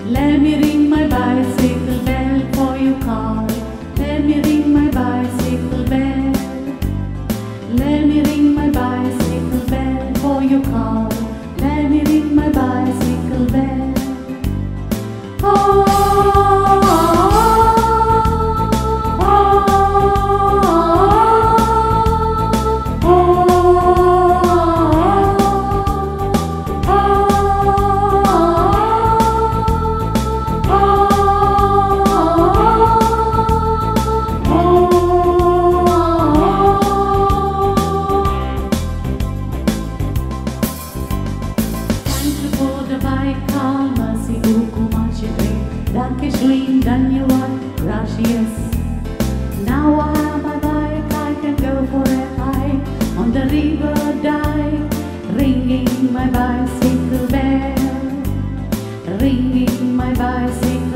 Let me ring my bicycle bell for you call. Let me ring my bicycle bell. Let me ring my bicycle bell for you call. Let me ring my bicycle bell. Oh, Dankeschön, Daniel, gracias. Now I have my bike, I can go for a hike on the river Dye, ringing my bicycle bell, ringing my bicycle